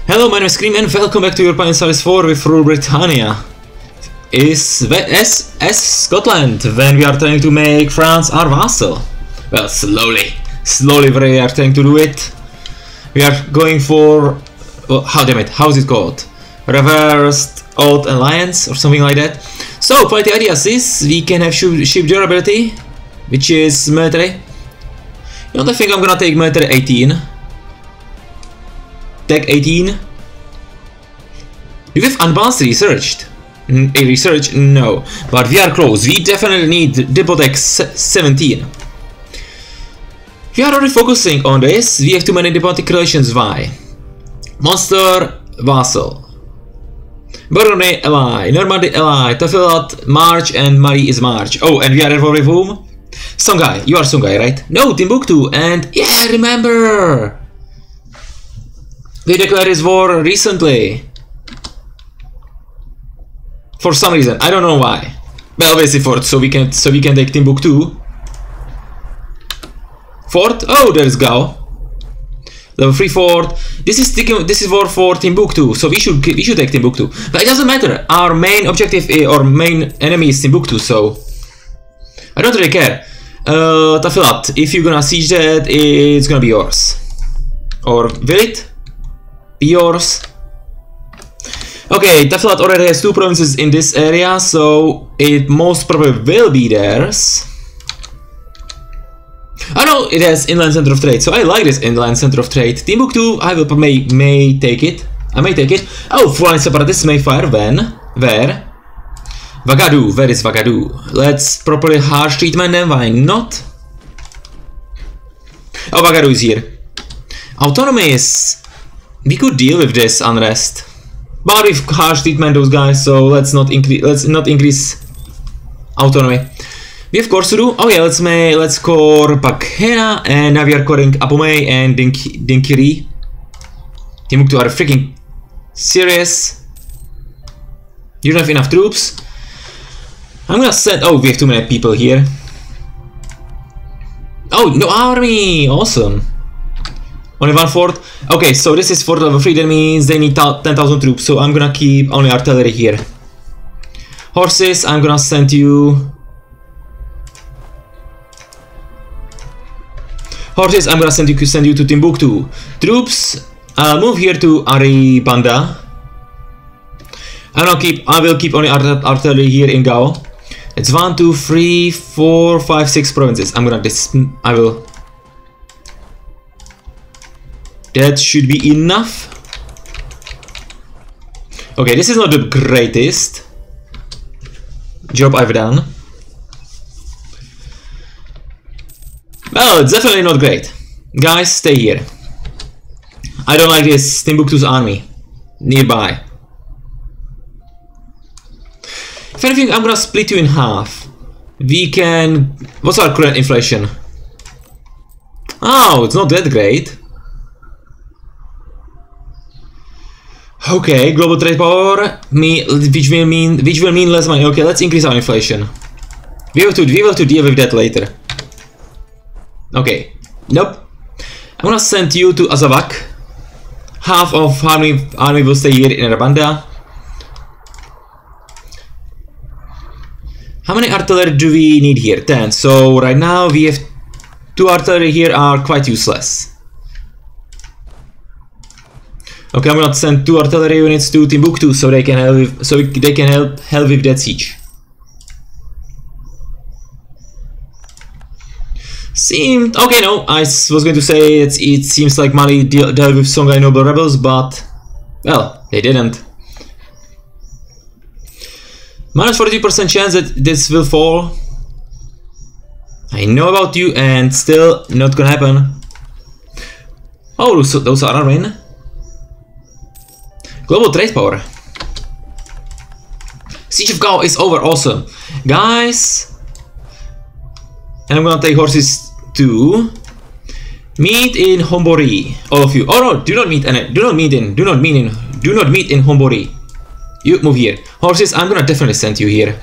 Hello, my name is Scream and welcome back to Europa Universalis IV with Rule Brittania. As Scotland, when we are trying to make France our vassal. Well, slowly we are trying to do it. We are going for, well, how's it called? Reversed Old Alliance or something like that. So, quite the idea is we can have ship durability, which is military. You know, I think I'm gonna take military 18. Tech 18. Do we have unbalanced research? No. But we are close. We definitely need Diplomatic 17. We are already focusing on this. We have too many diplomatic relations. Why? Monster, vassal. Burgundy, ally. Normandy, ally. Tafilat, March, and Mali is March. Oh, and we are involved with whom? Songhai. You are Songhai, right? No, Timbuktu. And yeah, remember! They declared his war recently. For some reason, I don't know why. Well, obviously so we can take Timbuktu. Fort. Oh, there's Gao. Level 3 fort. This is war for Timbuktu, so we should take Timbuktu. But it doesn't matter. Our main objective or main enemy is Timbuktu, so I don't really care. Tafilat. If you're gonna siege that, it's gonna be yours. Or will it be yours? Okay, Tafilat already has 2 provinces in this area, so it most probably will be theirs. Oh no, it has inland center of trade, so I like this inland center of trade. Timbuktu, I will may take it. I may take it. Oh, foreign separatists may fire when? Where? Vagadu, where is Vagadu? Let's properly harsh treatment them, why not? Oh, Vagadu is here. Autonomy is... We could deal with this unrest. But with harsh treatment those guys, so let's not increase autonomy. We have Korsuru. Oh yeah, let's core Bakhena, and now we are coring Apomei and Dinkiri. Timbuktu are freaking serious. You don't have enough troops. I'm gonna send. Oh, we have too many people here. Oh, no army! Awesome. Only 1 fort. Okay, so this is fort level 3, that means they need 10,000 troops, so I'm gonna keep only artillery here. Horses, I'm gonna send you... Horses, I'm gonna send you to Timbuktu. Troops, I'll move here to Aribanda. I will keep only artillery here in Gao. It's 1, 2, 3, 4, 5, 6 provinces. That should be enough. Okay, this is not the greatest job I've done. Well, it's definitely not great. Guys, stay here. I don't like this Timbuktu's army nearby. If anything, I'm gonna split you in half. We can... What's our current inflation? Oh, it's not that great. Okay, global trade power, which will mean less money. Okay, let's increase our inflation. We will to deal with that later. Okay, nope. I'm gonna send you to Azawak. Half of army will stay here in Arabanda. How many artillery do we need here? 10. So right now we have 2 artillery here are quite useless. Okay, I'm gonna send 2 artillery units to Timbuktu so they can help with that siege. Okay, no, I was going to say it seems like Mali dealt with Songhai noble rebels, but well, they didn't. Minus 43% chance that this will fall. I know about you, and still not gonna happen. Oh, so those are our win. Global trade power. Siege of Gao is over, awesome. Guys. And I'm gonna take horses to meet in Hombori. All of you. Oh no, do not meet in Hombori. You move here. Horses, I'm gonna definitely send you here.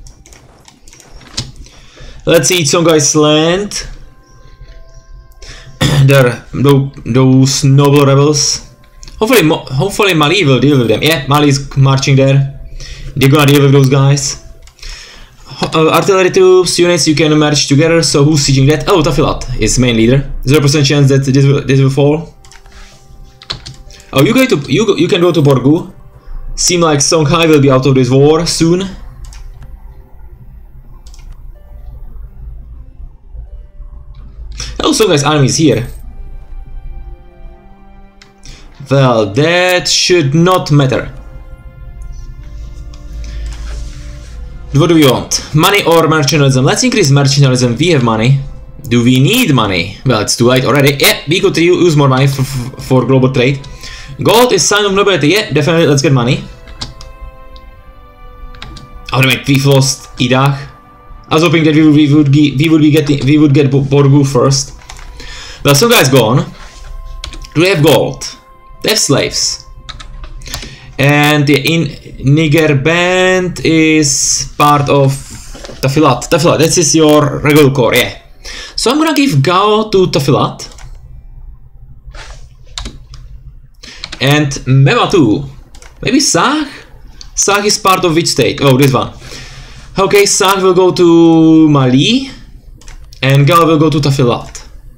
Let's see Songhai's land. those noble rebels. Hopefully Mali will deal with them. Yeah, Mali is marching there. They're gonna deal with those guys. Artillery troops, units, you can merge together. So who's sieging that? Oh, Tafilat is main leader. 0% chance that this will fall. Oh, you can go to Borgu. Seem like Songhai will be out of this war soon. Oh, Songhai's army is here. Well, that should not matter. What do we want? Money or mercenariism? Let's increase mercenariism. We have money. Do we need money? Well, it's too late already. Yeah, we could use more money for global trade. Gold is sign of nobility. Yeah, definitely. Let's get money. Oh, wait, we've lost Idak. I was hoping that we would get Borgu first. Well, some guys gone. Do they have gold? They have slaves. And the Niger band is part of Tafilat. Tafilat, this is your regular core, yeah. So I'm gonna give Gao to Tafilat. And Mema too. Maybe Sag? Sag is part of which state? Oh, this one. Okay, Sag will go to Mali. And Gao will go to Tafilat.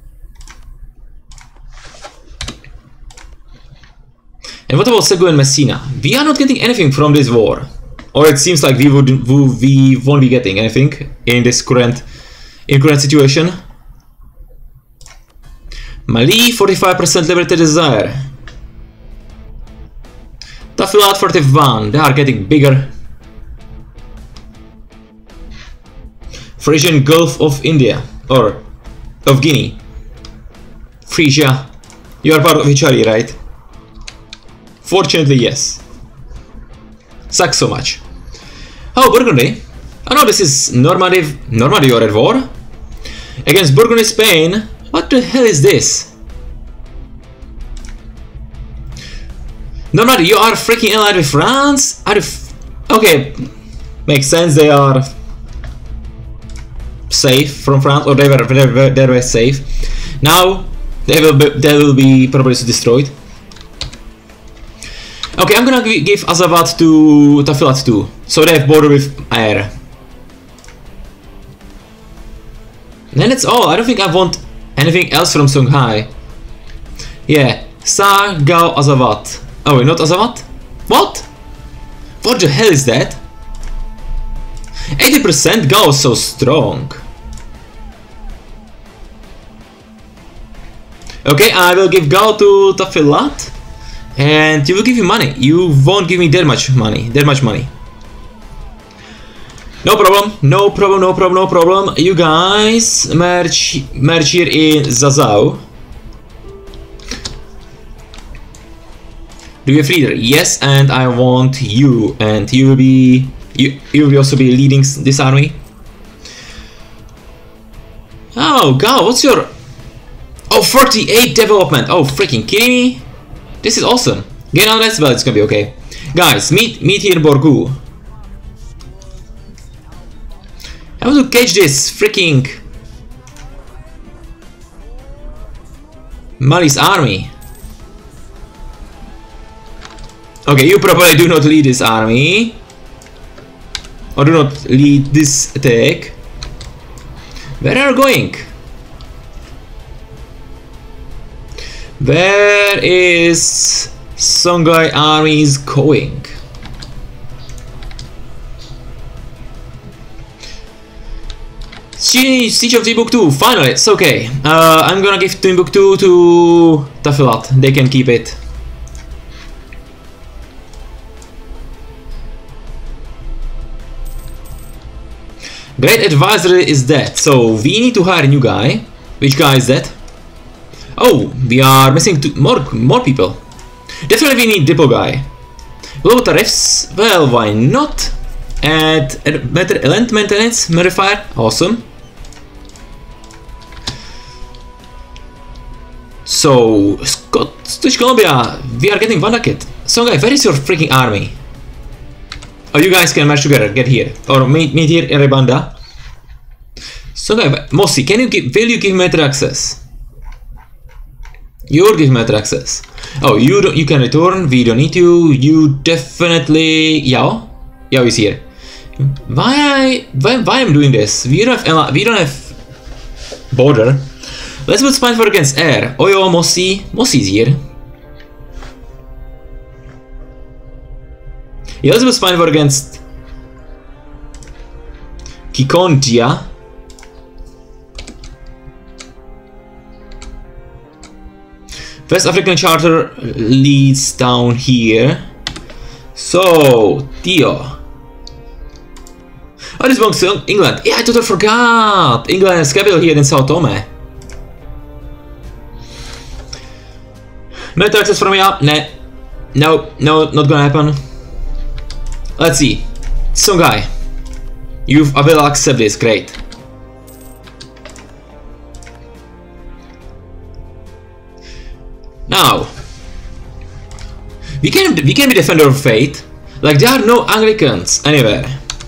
And what about Segu and Messina? We are not getting anything from this war. Or it seems like we won't be getting anything in this current situation. Mali, 45% liberty desire. Tafilat, 41. They are getting bigger. Frisian Gulf of India. Or of Guinea. Frisia. You are part of Italy, right? Fortunately, yes. Sucks so much. Oh, Burgundy. Oh no, this is Normandy you're at war. Against Burgundy, Spain. What the hell is this? Normandy, you are freaking allied with France? Okay, makes sense. They are safe from France, or they were safe. Now they will be probably destroyed. Okay, I'm gonna give Azavat to Tafilat too, so they have border with air. And that's all. I don't think I want anything else from Songhai. Yeah, Sa, Gao, Azavat. Oh wait, not Azavat? What? What the hell is that? 80%? Gao is so strong. Okay, I will give Gao to Tafilat. And you will give me money. You won't give me that much money. No problem. No problem. No problem. No problem. You guys merge here in Zazao. Do you have leader? Yes, and I want you. And you will be also be leading this army. Oh, Gao, what's your? Oh, 48 development. Oh, freaking kidding me. This is awesome. Gain on that, well, it's gonna be okay. Guys, meet here in Borgu. I want to catch this freaking Mali's army. Okay, you probably do not lead this army. Or do not lead this attack. Where are you going? Where is Songhai armies going? Siege of Timbuktu, finally, it's okay. I'm gonna give Timbuktu to Tafilat, they can keep it. Great advisor is dead, so we need to hire a new guy. Which guy is that? Oh, we are missing more people. Definitely we need depot guy. Global tariffs, well, why not? Add better land maintenance modifier, awesome. So, Scottish Columbia, we are getting Vandakit. So guys, where is your freaking army? Oh, you guys can march together, get here. Or meet here in Rebanda. So guys, Mossi, will you give me better access? You're giving military access. Oh, you can return. We don't need you. You definitely. Yao is here. Why I'm doing this? We don't have border. Let's build spine for against air. Oyo, Mossi's here. Yeah, let's build spine for against Kikontia. West African charter leads down here. So, Tio. Oh, this belongs to England. Yeah, I totally forgot. England has capital here in Sao Tome. Military access from me. No, not gonna happen. Let's see. Some guy. I will accept this. Great. Now, we can be defender of faith. Like there are no Anglicans anywhere.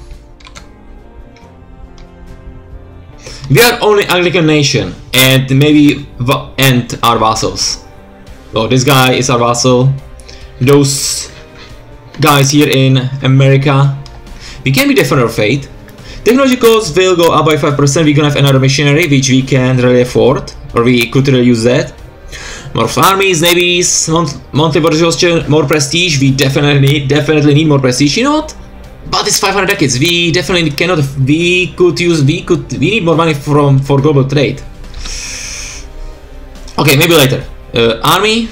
We are only Anglican nation, and maybe our vassals. Oh, this guy is our vassal. Those guys here in America. We can be defender of faith. Technology costs will go up by 5%. We can have another missionary, which we can really afford, or we could really use that. More armies, navies, monthly budget, more prestige. We definitely need more prestige. You know what? But it's 500 decades. We definitely cannot. We need more money for global trade. Okay, maybe later. Army.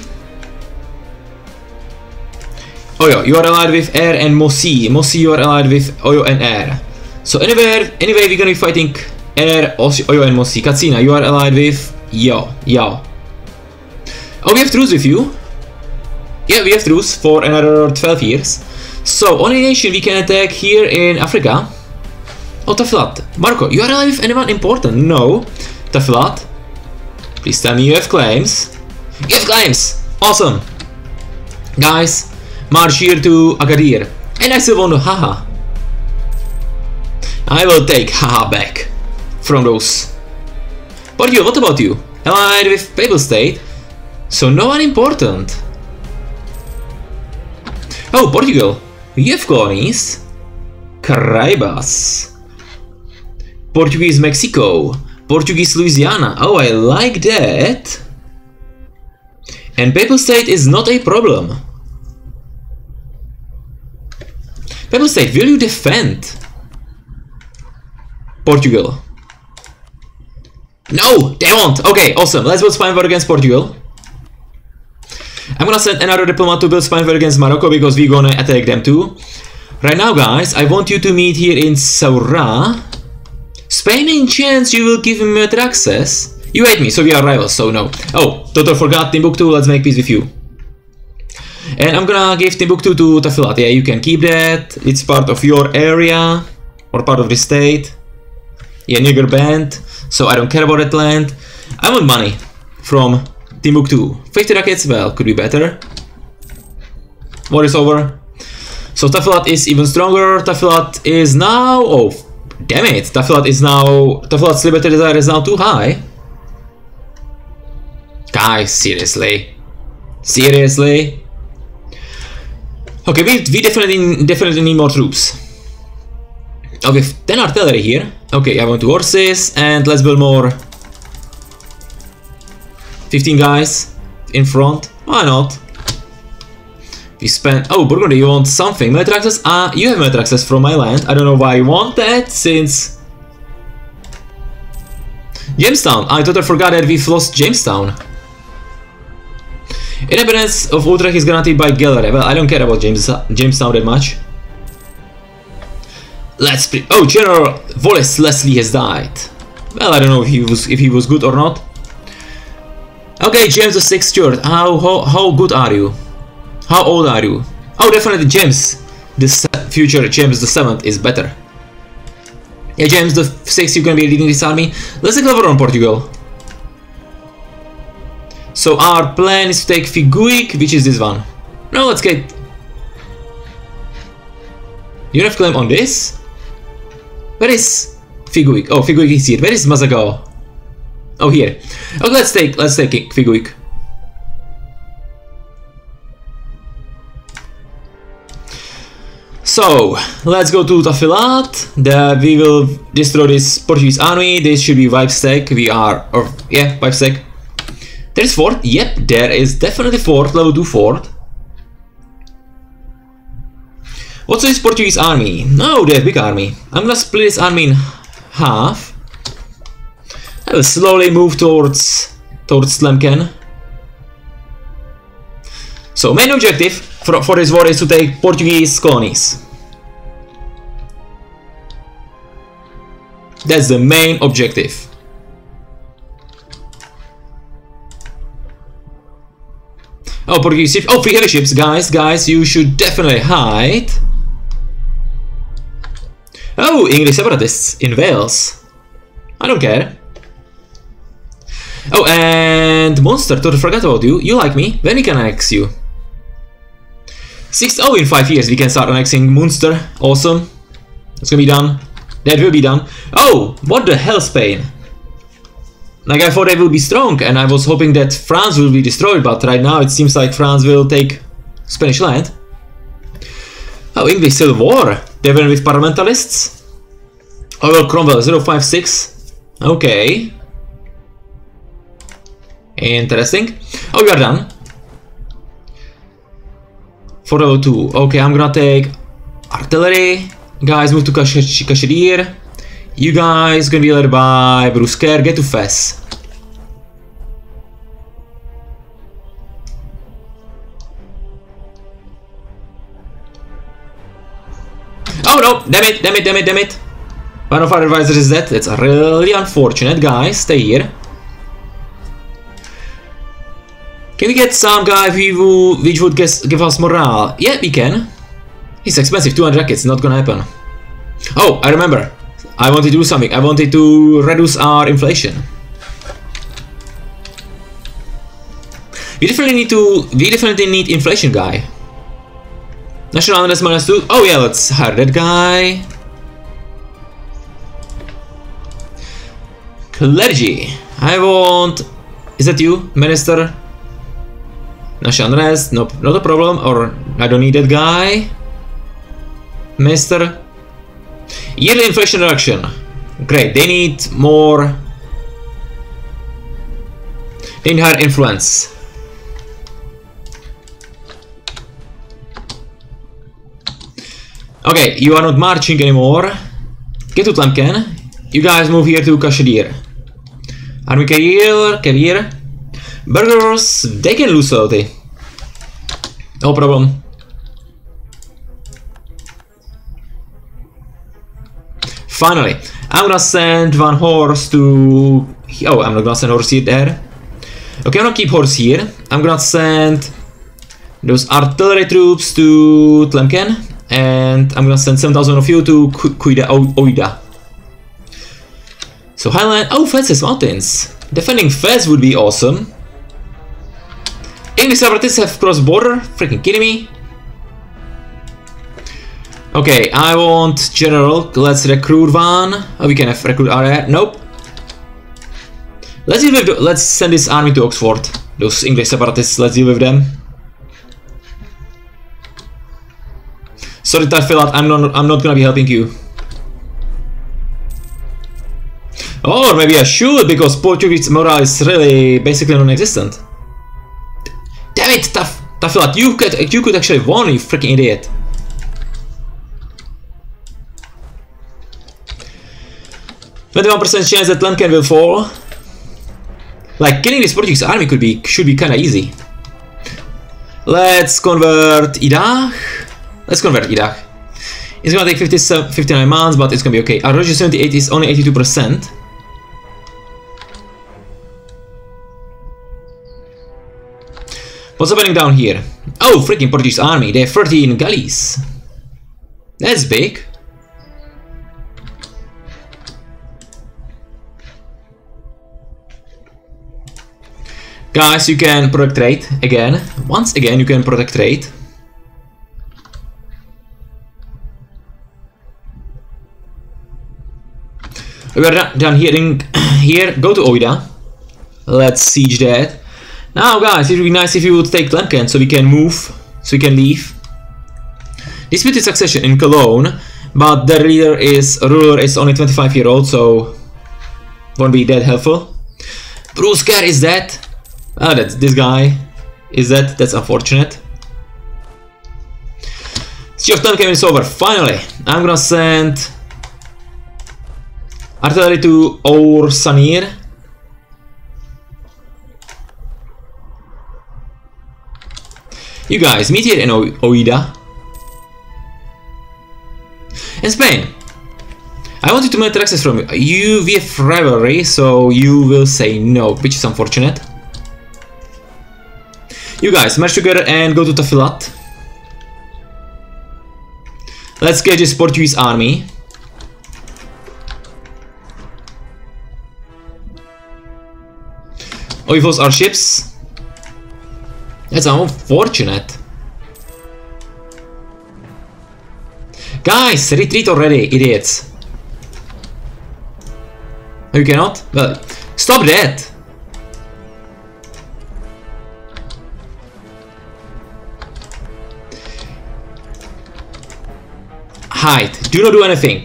Oyo, you are allied with air and Mossi. Mossi, you are allied with Oyo and air. So anyway, we're gonna be fighting air, Oyo and Mossi. Katsina, you are allied with Yao. Oh, we have truce with you. Yeah, we have truce for another 12 years. So, only nation we can attack here in Africa. Oh, Taflat. Marco, you are alive with anyone important? No. Taflat. Please tell me you have claims. You have claims! Awesome! Guys, march here to Agadir. And I still want to haha. I will take haha back from those. Portugal, what about you? Allied with Papal State? So no one important. Oh, Portugal. You have colonies. Caraibas. Portuguese Mexico. Portuguese Louisiana. Oh, I like that. And Papal State is not a problem. Papal State, will you defend Portugal? No, they won't. Okay, awesome. Let's build spine war against Portugal. I'm gonna send another diplomat to build spine war against Morocco because we're gonna attack them too. Right now, guys, I want you to meet here in Saura. Spain, in chance you will give him military access. You hate me, so we are rivals, so no. Oh, Toto forgot Timbuktu, let's make peace with you. And I'm gonna give Timbuktu to Tafilat. Yeah, you can keep that. It's part of your area, or part of the state. Yeah, Niger band, so I don't care about that land. I want money from Timbuktu. 50 rockets, well, could be better. War is over. So Tafilat is even stronger. Tafilat is now... Oh, damn it. Tafilat is now... Tafilat's liberty desire is now too high. Guys, seriously. Seriously? Okay, we definitely need more troops. Oh, we have 10 artillery here. Okay, I want 2 horses, and let's build more. 15 guys in front. Why not? We spent... Oh, Burgundy, you want something? Military access? You have military access from my land. I don't know why you want that, since... Jamestown. I totally forgot that we've lost Jamestown. Independence of Utrecht is guaranteed by Gallery. Well, I don't care about Jamestown that much. Oh, General Wallace Leslie has died. Well, I don't know if he was good or not. Okay, James VI Stewart. How good are you? How old are you? Oh, definitely James. This future James VII is better. Yeah, James VI, you can be leading this army. Let's take over on Portugal. So our plan is to take Figuig, which is this one. No, let's get... You have claim on this? Where is Figuig? Oh, Figuig is here. Where is Mazagao? Oh, here. Okay, let's take Figuig. So, let's go to Tafilat. We will destroy this Portuguese army. This should be wipe stack. Wipe stack. There is fort. Yep, there is definitely fort. Level 2 fort. What's this Portuguese army? No, they have big army. I'm gonna split this army in half. I will slowly move towards Tlemcen. So, main objective for this war is to take Portuguese colonies. That's the main objective. Oh, Portuguese ships. Oh, free heavy ships, guys, you should definitely hide. Oh, English separatists in Wales. I don't care. Oh, and Monster, totally forgot about you. You like me. When we can annex you? In 5 years we can start annexing Munster. Awesome. It's gonna be done. That will be done. Oh, what the hell, Spain? Like, I thought they will be strong, and I was hoping that France will be destroyed, but right now it seems like France will take Spanish land. Oh, English Civil War. They went with parliamentalists. Oh, well, Cromwell 056. Okay. Interesting. Oh, we are done. For level 2. Okay, I'm gonna take artillery. Guys, move to Kashmir. You guys gonna be led by Brusker. Get to Fes. Oh no! Damn it! One of our advisors is dead. That's really unfortunate, guys. Stay here. Can we get some guy which would give us morale? Yeah, we can. He's expensive, 200 jackets, not gonna happen. Oh, I remember. I wanted to do something. I wanted to reduce our inflation. We definitely need inflation guy. National unrest -2. Oh yeah, let's hire that guy. Clergy. I want... Is that you, Minister? National unrest, nope, not a problem, or I don't need that guy. Minister. Yearly inflation reduction. Great, they need more... They need higher influence. Okay, you are not marching anymore. Get to Tlemcen. You guys move here to Kashmir. Army carrier. Burghers, they can lose loyalty. No problem. Finally, I'm gonna send one horse to... Oh, I'm not gonna send horse here there. Okay, I'm gonna keep horse here. I'm gonna send those artillery troops to Tlemcen. And I'm gonna send 7,000 of you to Oida. So Highland... Oh, Fez's mountains. Defending Fez would be awesome. English separatists have crossed border. Freaking kidding me. Okay, I want general. Let's recruit one. Oh, we can have recruit area. Nope. Let's send this army to Oxford. Those English separatists. Let's deal with them. Sorry, Tarfilat, I'm not gonna be helping you. Or maybe I should, because Portuguese morale is really basically non-existent. Damn it, Tarfilat, you could actually win, you freaking idiot. %21% chance that Tlemcen will fall. Like, killing this Portuguese army should be kinda easy. Let's convert Iraq. Let's convert Iraq. It's gonna take 59 months, but it's gonna be okay. Our Roger 78 is only 82%. What's happening down here? Oh, freaking Portuguese army. They have 13 galleys. That's big. Guys, you can protect trade again. Once again, you can protect trade. We are done here. Go to Oida. Let's siege that. Now, guys, it would be nice if you would take Tlemcen so we can move, so we can leave. Disputed succession in Cologne, but the ruler is only 25-year-old, so won't be that helpful. Brusker is dead. Oh, that's this guy. Is that? That's unfortunate. Siege of Tonkin is over. Finally, I'm gonna send artillery to Orsanir. You guys, meet here in Oida. In Spain, I wanted to make access from you. We have rivalry, so you will say no, which is unfortunate. You guys, merge together and go to Tafilat. Let's get this Portuguese army. Oivos are ships. That's unfortunate. Guys, retreat already, idiots. You cannot? Well, stop that! Hide. Do not do anything.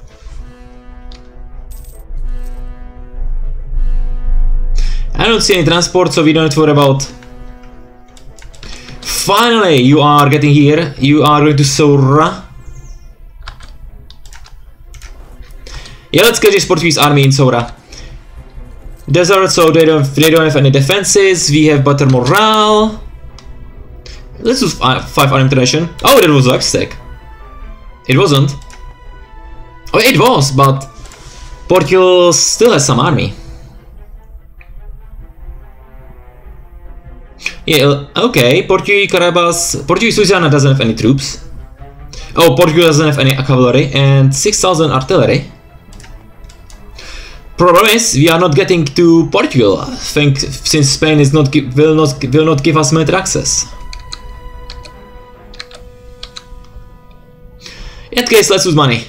I don't see any transport, so we don't have to worry about. Finally, you are getting here. You are going to Sora. Yeah, let's get this Portuguese army in Sora. Desert, so they don't have any defenses. We have better morale. Let's do 5 army tradition. Oh, that was Luxtech. It wasn't. Oh, it was, but Portugal still has some army. Yeah, okay, Portuguese Louisiana doesn't have any troops. Oh, Portugal doesn't have any cavalry and 6,000 artillery. Problem is, we are not getting to Portugal. I think since Spain is will not give us military access. In that case, let's lose money.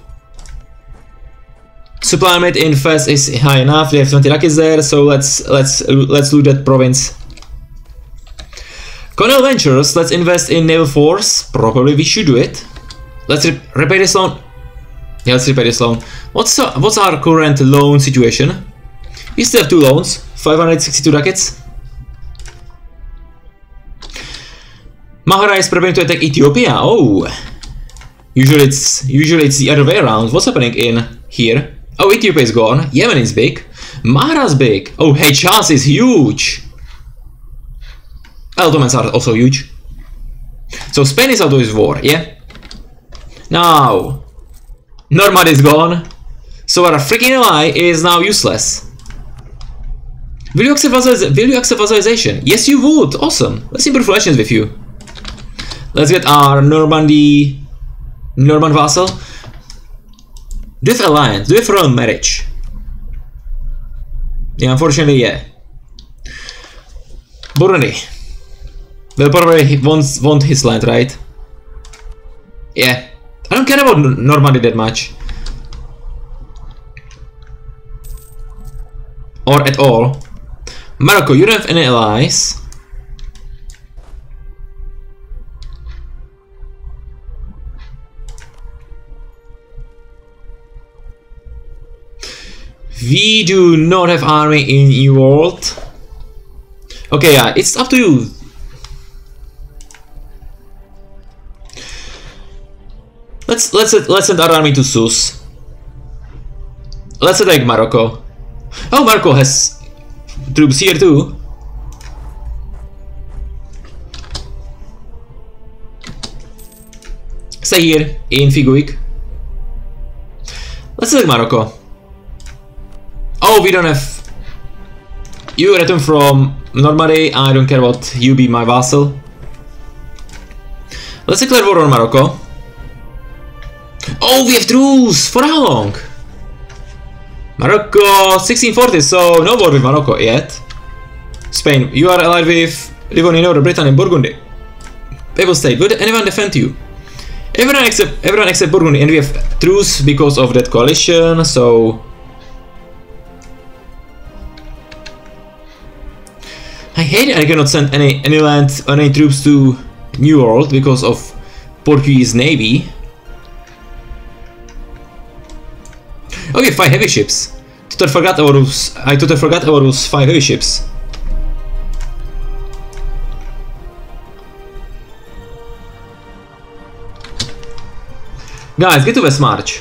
Supply limit in Fez is high enough. They have 20 rockets there, so let's loot that province. Colonial Ventures, let's invest in naval force. Probably we should do it. Let's repay this loan. Yeah, let's repay this loan. What's our current loan situation? We still have 2 loans, 562 rockets. Mahara is preparing to attack Ethiopia. Oh, usually it's the other way around. What's happening in here? Oh, Ethiopia is gone. Yemen is big. Mahara's big. Oh, Hejaz is huge. Ottomans are also huge. So Spain is out of this war, yeah? Now, Normandy is gone. So our freaking ally is now useless. Will you accept vassalization? Yes, you would. Awesome. Let's improve relations with you. Let's get our Norman vassal. Do you have alliance? Do you have royal marriage? Yeah, unfortunately, yeah. Burgundy. Well, probably want his land, right? Yeah. I don't care about Normandy that much. Or at all. Morocco, you don't have any allies. We do not have army in New World. Okay, yeah, it's up to you. Let's send our army to Sus. Let's attack Morocco. Oh, Morocco has troops here too. Stay here in Figuig. Let's attack Morocco. Oh, we don't have. You return from Normandy. I don't care about you be my vassal. Let's declare war on Morocco. Oh, we have truce! For how long? Morocco 1640, so no war with Morocco yet. Spain, you are allied with Livonia, Rule Brittania, and Burgundy. Papal State, would anyone defend you? Everyone except Burgundy, and we have truce because of that coalition, so... I hate it I cannot send any land or any troops to New World because of Portuguese navy. Okay, 5 heavy ships. I totally forgot about those 5 heavy ships. Guys, get to West March.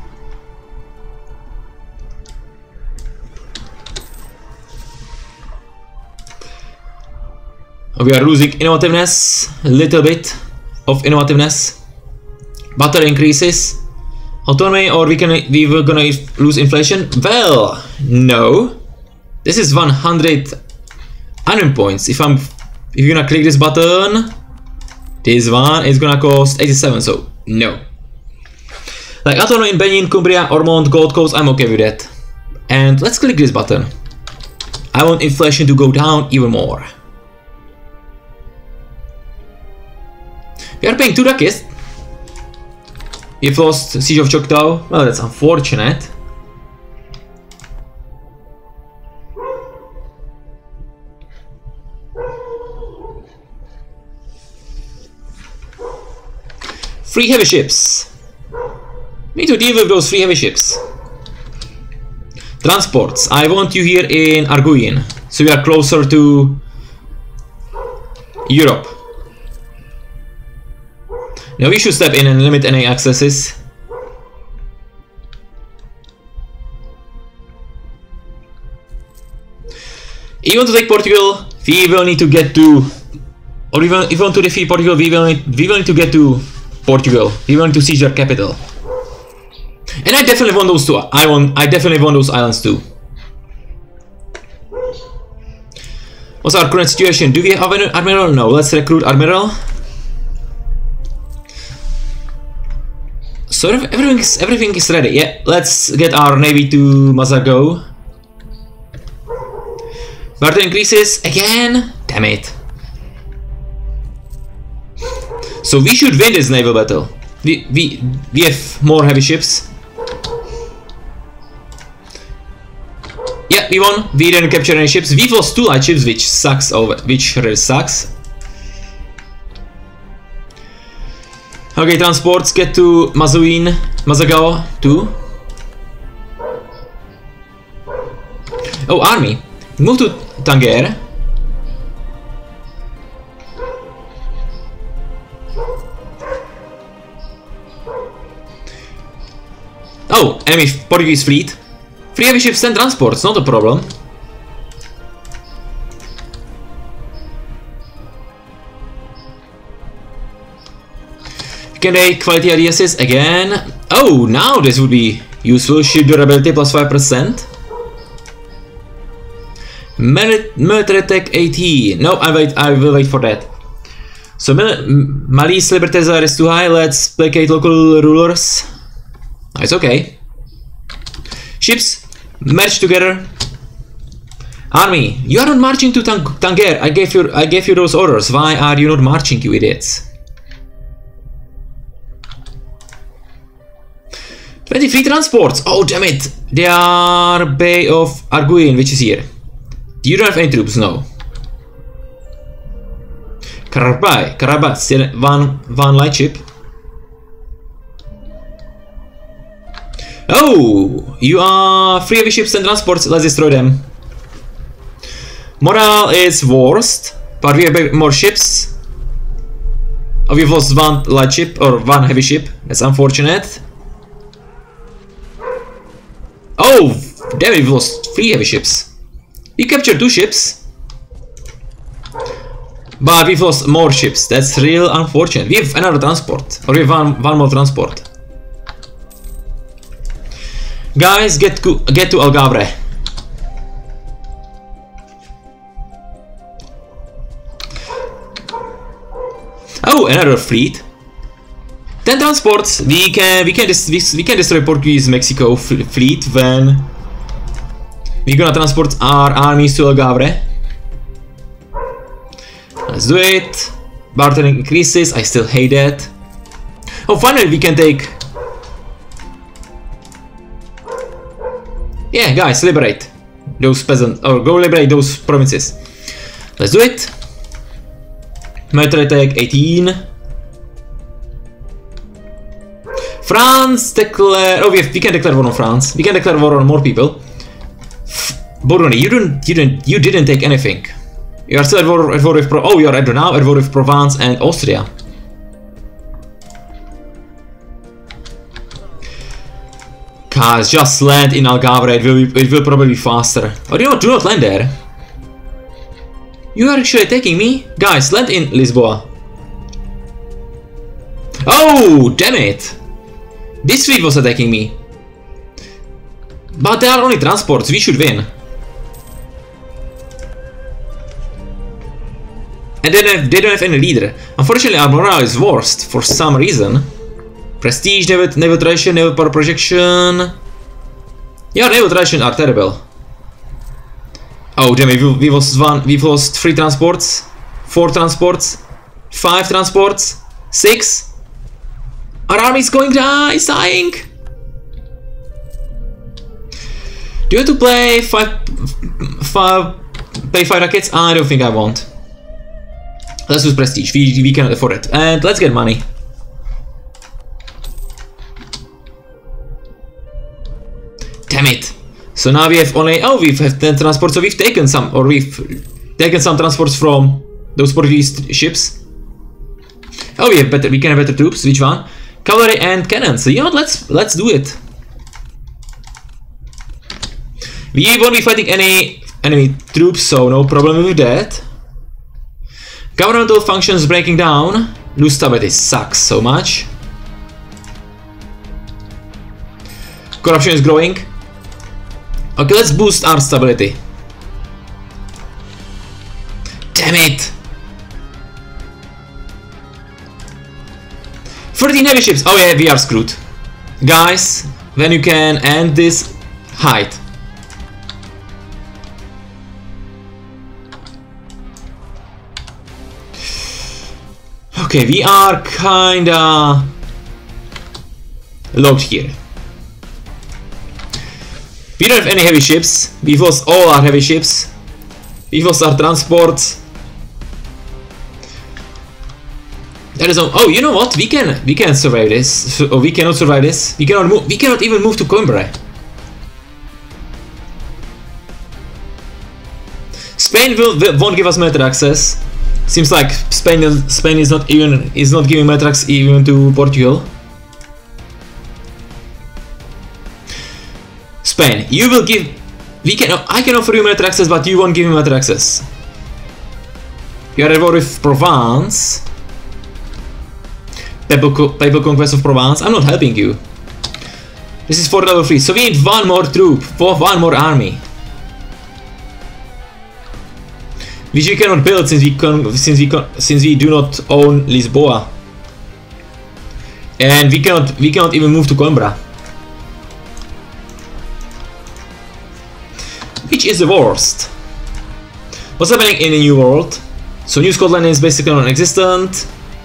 We are losing innovativeness, a little bit of innovativeness. Butter increases. Autonomy, or we were gonna lose inflation? Well, no. This is 100 admin points. If you're gonna click this button, this one is gonna cost 87, so no. Like autonomy in Benin, Cumbria, Ormond, Gold Coast, I'm okay with that. And let's click this button. I want inflation to go down even more. We are paying 2 ducats. We've lost Siege of Choctaw. Well, that's unfortunate. Free heavy ships. We need to deal with those free heavy ships. Transports. I want you here in Arguin, so we are closer to Europe. Now we should step in and limit any accesses. If you want to take Portugal, we will need to get to, or if you want to defeat Portugal, we will need to get to Portugal. We want to seize their capital. And I definitely want those two. I definitely want those islands too. What's our current situation? Do we have an admiral? No. Let's recruit admiral. So everything is ready. Yeah, let's get our navy to Mazago. Barter increases again. Damn it. So we should win this naval battle. We have more heavy ships. Yeah, we won. We didn't capture any ships. We've lost 2 light ships, which sucks. Which really sucks. Okay, transports get to Mazagao too. Oh, army. Move to Tangier. Oh, enemy Portuguese fleet. Free heavy ships and transports, not a problem. Can they quality IDSs again? Oh, now this would be useful. Ship durability plus 5%. Military tech 18. No, I will wait for that. So Mali's libertazar is too high. Let's placate local rulers. It's okay. Ships, merge together. Army, you are not marching to Tangier. I gave you those orders. Why are you not marching, you idiots? 23 transports! Oh damn it! They are Bay of Arguin, which is here. You don't have any troops, no. Karabat, still one light ship. Oh! You are free heavy ships and transports, let's destroy them. Morale is worst, but we have more ships. Oh, we've lost 1 light ship, or 1 heavy ship, that's unfortunate. Oh, damn it, we've lost 3 heavy ships. We captured 2 ships. But we've lost more ships, that's real unfortunate. We have another transport, or we have one more transport. Guys, get to Algarve. Oh, another fleet. 10 transports. We can destroy Portuguese Mexico fleet when we're gonna transport our armies to Algarve. Let's do it. Bartering increases. I still hate that. Oh, finally we can take. Yeah, guys, liberate those peasants, or go liberate those provinces. Let's do it. Military tech 18. France declare. Oh, we can declare war on France. We can declare war on more people. Burgundy, you didn't take anything. You are still at war with oh, you are now at war with Provence and Austria. Guys, just land in Algarve. It will probably be faster. Oh, do not land there. You are actually attacking me, guys. Land in Lisboa. Oh, damn it! This fleet was attacking me. But they are only transports. We should win. And then they don't have any leader. Unfortunately, our morale is worst for some reason. Prestige, naval tradition, naval power projection. Yeah, naval tradition are terrible. Oh damn it, we've lost 3 transports, 4 transports, 5 transports, 6. Our army is going down, it's dying. Do you want to play 5 rockets? I don't think I want. Let's use prestige, we cannot afford it. And let's get money. Damn it! So now we have only we've had 10 transports, so we've taken some transports from those Portuguese ships. Oh, we can have better troops. Which one? Cavalry and cannons. So you know what? Let's do it. We won't be fighting any enemy troops, so no problem with that. Governmental functions breaking down. Lose stability sucks so much. Corruption is growing. Okay, let's boost our stability. Damn it! 13 heavy ships. Oh yeah, we are screwed. Guys, when you can end this, hide. Okay, we are kinda locked here. We don't have any heavy ships. We've lost all our heavy ships. We've lost our transports. That is oh, you know what? We can survive this. Or we cannot survive this. We cannot move. We cannot even move to Coimbra. Spain won't give us military access. Seems like Spain is not giving military access even to Portugal. Spain, you will give. I can offer you military access, but you won't give me military access. You are at war with Provence. Papal conquest of Provence. I'm not helping you. This is for level 3, so we need one more troop, one more army, which we cannot build since we do not own Lisboa, and we cannot even move to Coimbra. Which is the worst? What's happening in the New World? So New Scotland is basically non-existent.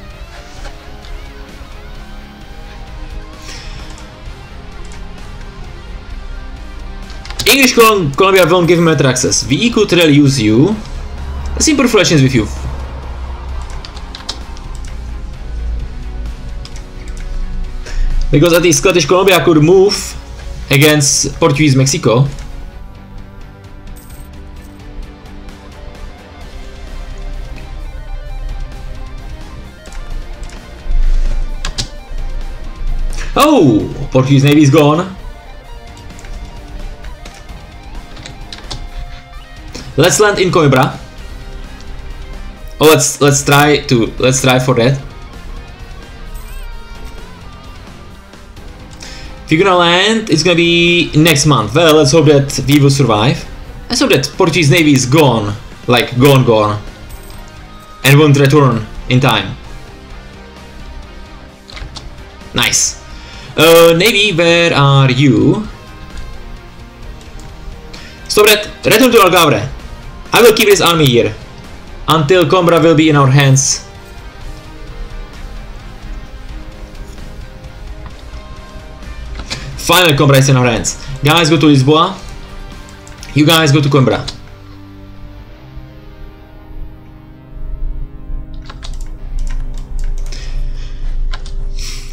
English Colombia won't give him better access. We could really use you. Let's improve relations with you. Because at least Scottish Colombia could move against Portuguese Mexico. Oh, Portuguese Navy is gone. Let's land in Coimbra. Oh, let's try for that. If you're gonna land, it's gonna be next month. Well, let's hope that we will survive. Let's hope that Portuguese Navy is gone, like gone, and won't return in time. Nice. Navy, where are you? Stop that! Return to Algarve. I will keep this army here until Coimbra will be in our hands. Finally, Coimbra is in our hands. Guys, go to Lisboa. You guys go to Coimbra.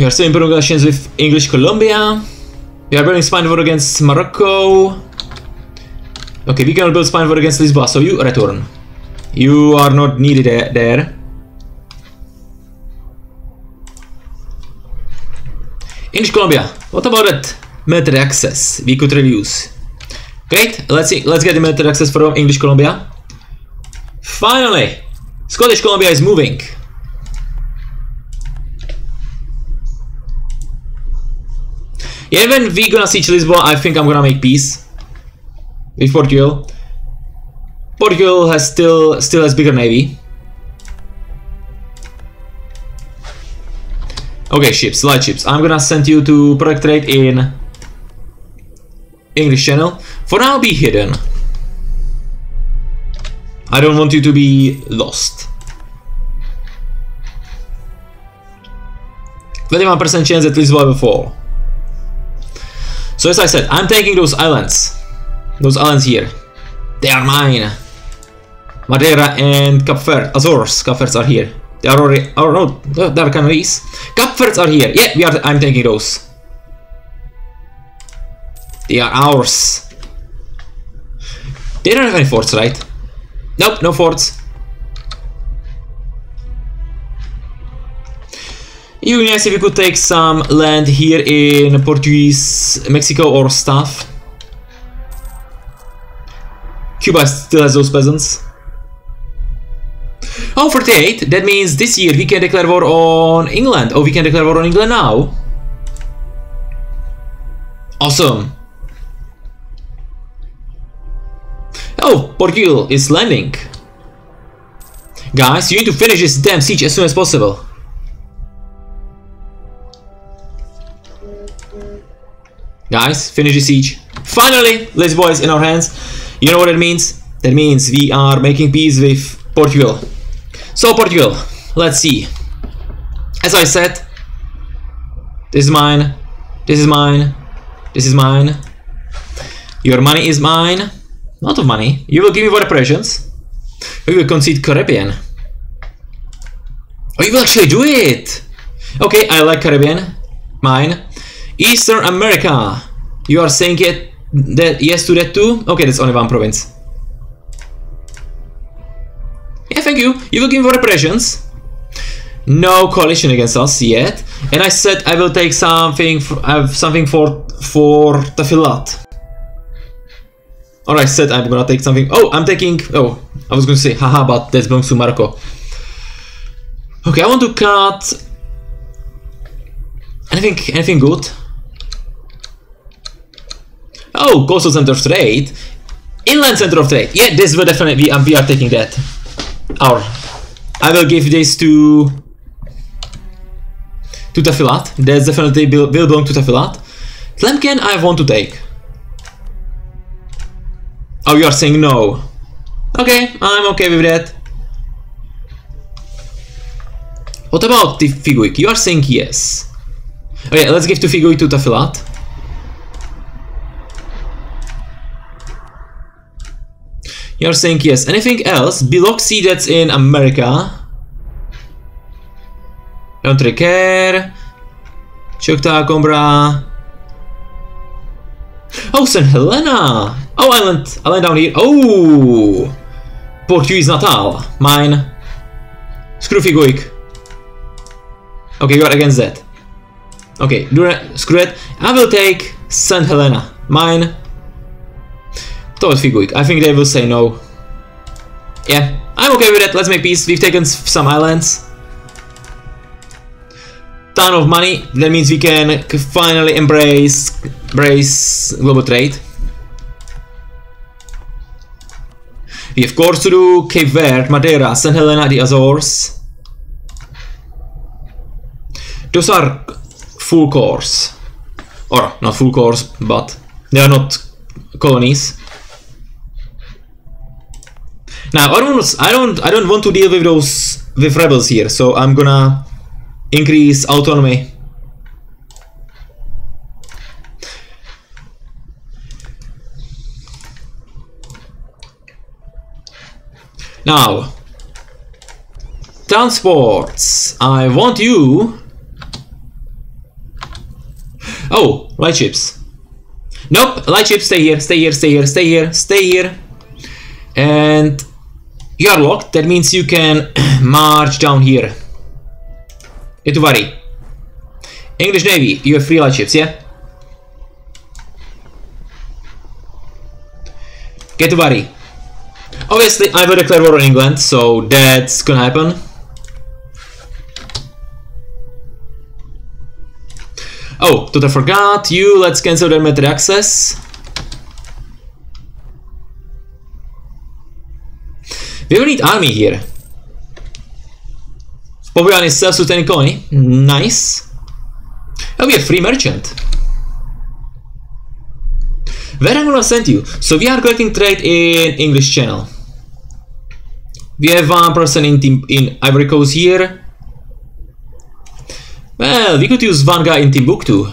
We are still improving relations with English Colombia. We are building spine war against Morocco. Okay, we cannot build spine war against Lisboa, so you return. You are not needed there. English Colombia, what about that military access we could reduce? Great, let's see. Let's get the military access from English Colombia. Finally, Scottish Colombia is moving. Yeah, when we gonna siege Lisboa, I think I'm gonna make peace with Portugal. Portugal has still has bigger navy. Okay, ships, light ships. I'm gonna send you to protectorate in English Channel. For now, be hidden. I don't want you to be lost. 21% chance that Lisboa will fall. So as I said, I'm taking those islands. Those islands here. They are mine. Madeira and Cape Verde. Azores. Cape Verdes are here. They are already... Oh no, they are Canaries. Cape Verdes are here. Yeah, I'm taking those. They are ours. They don't have any forts, right? Nope, no forts. It would be nice if we could take some land here in Portuguese Mexico or stuff. Cuba still has those peasants. Oh, 48. That means this year we can declare war on England. Oh, we can declare war on England now. Awesome. Oh, Portugal is landing. Guys, you need to finish this damn siege as soon as possible. Guys, finish the siege. Finally, Lisboa is in our hands. You know what that means? That means we are making peace with Portugal. So Portugal, let's see. As I said, this is mine. This is mine. This is mine. Your money is mine. Not of money. You will give me war reparations. We will concede Caribbean. Oh, you will actually do it! Okay, I like Caribbean. Mine. Eastern America. You are saying yes to that too? Okay, that's only one province. Yeah, thank you. You will give me war reparations. No coalition against us yet. And I said I will take something for Tafilat. Or I said I'm gonna take something. Oh, I'm taking. Oh, I was gonna say haha, but that belongs to Morocco. Okay, I want to cut anything good. Oh, coastal center of trade, inland center of trade. Yeah, this will definitely we are taking that. I will give this to Tafilat. That's definitely will belong to Tafilat. Tlemcen I want to take. Oh, you are saying no. Okay, I'm okay with that. What about the Figuik? You are saying yes. Okay, let's give the Figuik to Tafilat. You are saying yes. Anything else? Biloxi, that's in America. Don't really care. Choctaw, Coimbra. Oh, St. Helena. Oh, island down here. Oh, Portuguese Natal. Mine. Screw Figuik. Okay, you are against that. Okay, screw it. I will take St. Helena. Mine. Towards Figuik. I think they will say no. Yeah, I'm okay with that. Let's make peace. We've taken some islands. Ton of money. That means we can finally embrace global trade. We have course to do. Cape Verde, Madeira, St. Helena, the Azores. Those are full course. Or not full course, but they are not colonies. Now I don't want to deal with rebels here, so I'm gonna increase autonomy. Now, transports. I want you Oh, light ships. Nope, light ships, stay here, stay here, stay here, stay here, stay here. And you are locked, that means you can march down here. Get to worry. English Navy, you have 3 light ships, yeah? Get to worry. Obviously, I will declare war on England, so that's gonna happen. Oh, totally forgot you. Let's cancel their military access. We will need army here. Povian is self-sustaining colony. Nice. Oh, we have free merchant. Where I'm gonna send you? So we are collecting trade in English Channel. We have 1 person in Ivory Coast here. Well, we could use 1 guy in Timbuktu.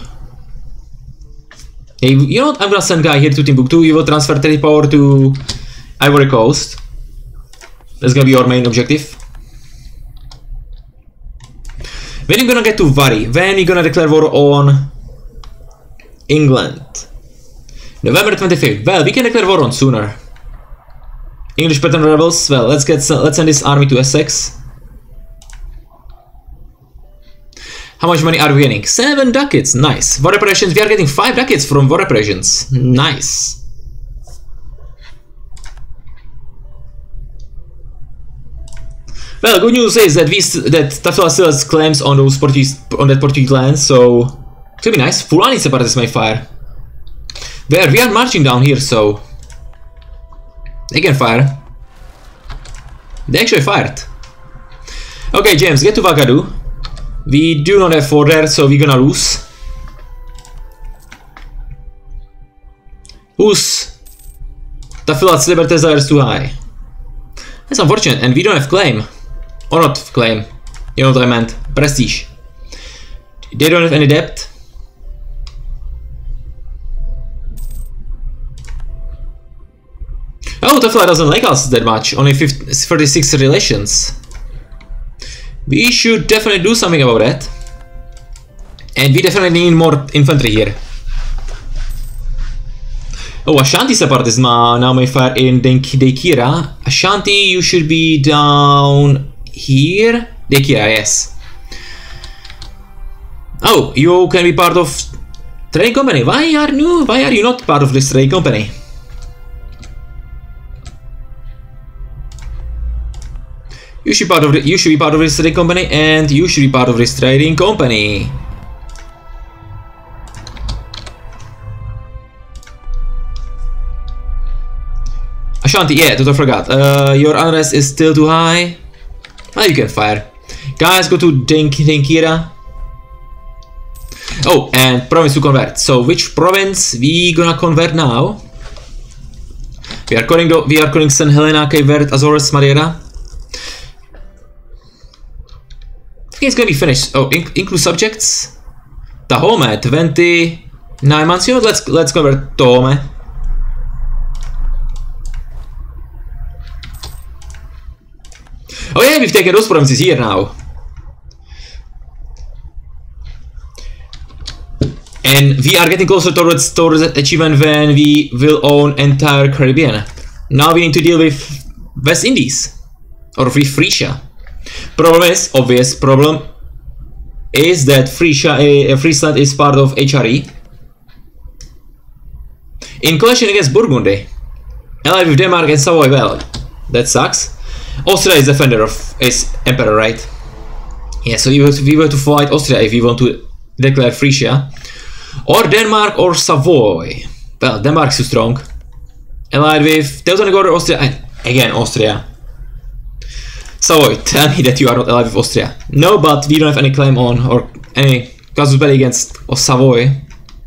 Hey, you know what? I'm gonna send guy here to Timbuktu. You will transfer trade power to Ivory Coast. That's gonna be your main objective. When are you gonna get to Vari? When are you gonna declare war on England? November 25th. Well, we can declare war on sooner. English pattern rebels. Well, let's send this army to Essex. How much money are we getting? 7 ducats. Nice. War reparations. We are getting 5 ducats from war reparations. Nice. Well, good news is that Tafila still has claims on those that Portuguese land, so it could be nice. Fulani separatists may fire. Where we are marching down here, so they can fire. They actually fired. Okay, James, get to Vakadu. We do not have 4 there, so we're gonna lose. Whose Tafilat's liberty desire is too high. That's unfortunate, and we don't have claim. Or not claim. You know what I meant. Prestige. They don't have any debt. Oh, Tafila doesn't like us that much. Only 36 relations. We should definitely do something about that. And we definitely need more infantry here. Oh, Ashanti separatists now may fire in Dekira. Ashanti, you should be down here. Dekira, yes. Oh, you can be part of trading company. Why are you not part of this trading company? You should be part of this trading company, and you should be part of this trading company. Ashanti, yeah, totally forgot. Your unrest is still too high. Well, you can fire. Guys, go to Denkira. Oh, and province to convert. So, which province we gonna convert now? We are calling St. Helena, Cape Verde, Azores, Madeira. I think it's gonna be finished. Oh, include subjects. Tahome, 29 months. You know, let's convert Tahome. Oh yeah, we've taken those provinces here now. And we are getting closer towards that achievement when we will own entire Caribbean. Now we need to deal with West Indies. Or with Frisia. Obvious problem is that Friesland is part of HRE. In coalition against Burgundy. Allied with Denmark and Savoy, well, that sucks. Austria is defender is emperor, right? Yeah, so we were to fight Austria if we want to declare Frisia. Or Denmark or Savoy. Well, Denmark is too strong. Allied with Teutonic Order, Austria, again Austria. Savoy, tell me that you are not allied with Austria. No, but we don't have any claim on or any casus belli against Savoy.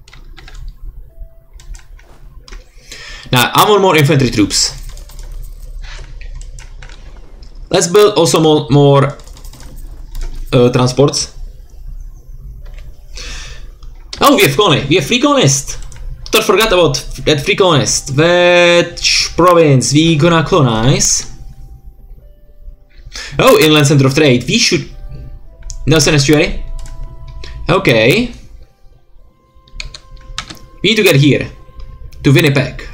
Now, I want more infantry troops. Let's build also more transports. Oh, we have colony. We have free colonists. Don't forget about that free colonist. Which province we gonna colonize? Oh, inland center of trade. We should... Nelson Estuary. Okay. We need to get here. To Winnipeg.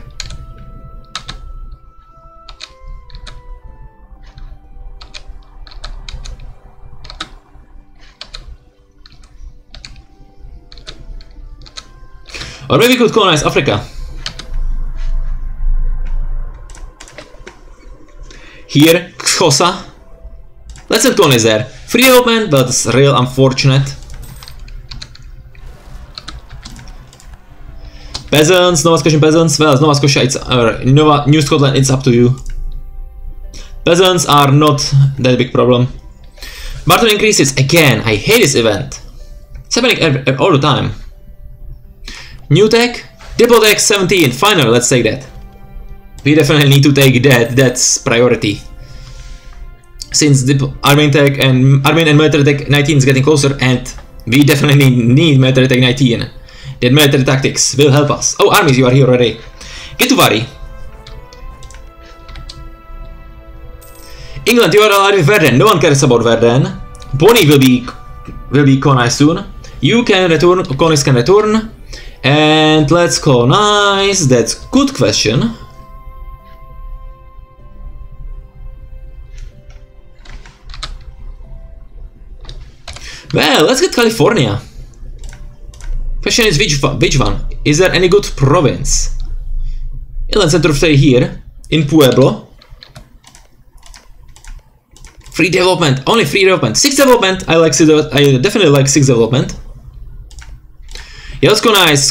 Or maybe we could colonize Africa. Here, Xhosa. Let's not colonize there. Free development, but it's real unfortunate. Peasants, Nova Scotian peasants. Well, Nova Scotia, it's New Scotland. It's up to you. Peasants are not that big problem. Barter increases again. I hate this event. It's happening all the time. New tech, Diplo tech 17. Finally, let's take that. We definitely need to take that. That's priority. Since the Armenian tech and military tech 19 is getting closer, and we definitely need military tech 19. That military tactics will help us. Oh, armies, you are here already. Get to Vari. England, you are allied with Verden. No one cares about Verden. Bonnie will be colonized soon. You can return. Colonists can return. And let's colonize. That's good question. Well, let's get California. Question is which one? Is there any good province? Inland center of stay here in Pueblo. Free development, only free development. 6 development. I definitely like 6 development. Yeah, let's colonize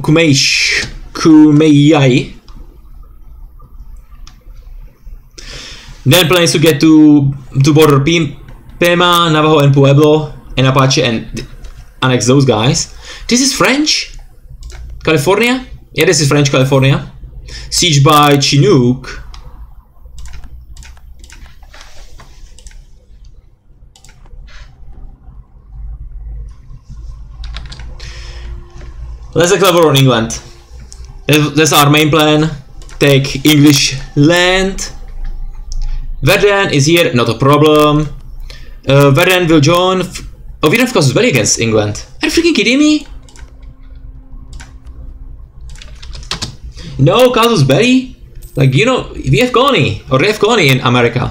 Kumeyai. Then plans to get to border Pema, Navajo, and Pueblo, and Apache, and annex those guys. This is French? California? Yeah, this is French California. Siege by Chinook. Let's declare war on England. That's our main plan. Take English land. Verden is here, not a problem. Verden will join. Oh, we don't have casus belli against England. Are you freaking kidding me? No casus belli? Like, you know, we have colony, or they have colony in America.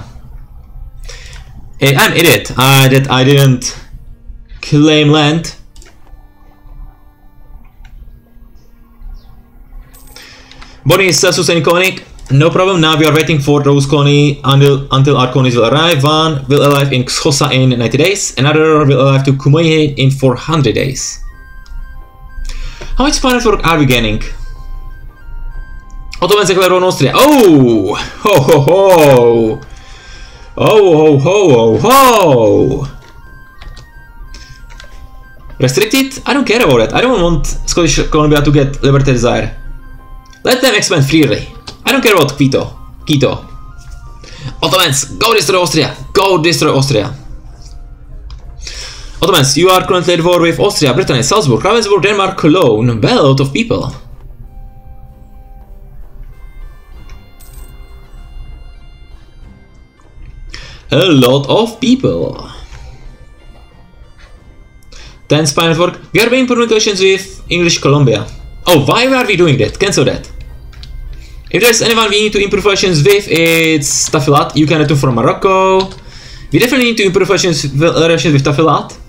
I'm idiot that I didn't claim land. Bonnie is self-sustaining colony. No problem. Now we are waiting for those colony until our colonies will arrive. One will arrive in Xhosa in 90 days. Another will arrive to Kumeyaay in 400 days. How much finance work are we gaining? Ottomans declare on Austria. Oh! Ho ho ho! Oh ho ho ho ho! Restricted? I don't care about that. I don't want Scottish Columbia to get liberty desire. Let them expand freely. I don't care about Quito. Ottomans, go destroy Austria! Go destroy Austria! Ottomans, you are currently at war with Austria, Brittany, Salzburg, Ravensburg, Denmark, Cologne. Well, a lot of people. A lot of people. 10 spy network. We are making communications with English Columbia. Oh, why are we doing that? Cancel that. If there's anyone we need to improve relations with, it's Tafilat. You can return from Morocco. We definitely need to improve relations with Tafilat.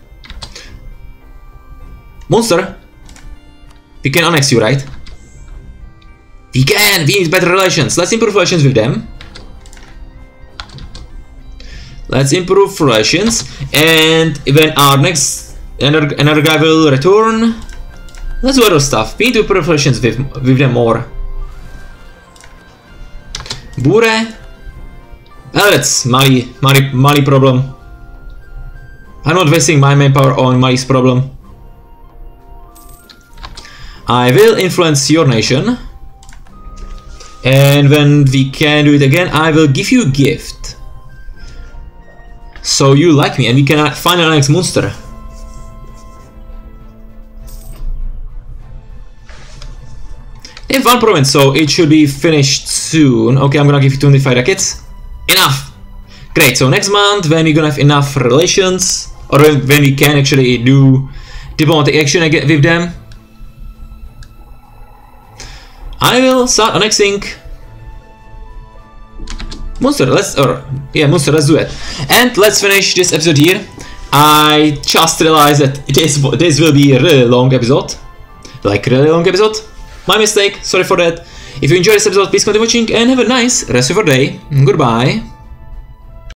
Monster. We can annex you, right? We can! We need better relations. Let's improve relations with them. Let's improve relations. And when our next another guy will return, let's do other stuff. We need to improve relations with them more. Bure. Well, that's Mali problem. I'm not wasting my manpower on Mali's problem. I will influence your nation. And when we can do it again, I will give you a gift. So you like me, and we can find an next monster. They have 1 province, so it should be finished soon. Okay, I'm gonna give you 25 rockets. Enough! Great, so next month, when we're gonna have enough relations, or when we can actually do diplomatic action with them. I will start annexing Monster. Let's do it. And let's finish this episode here. I just realized that this will be a really long episode. Like, really long episode. My mistake, sorry for that. If you enjoyed this episode, please continue watching and have a nice rest of your day. Goodbye.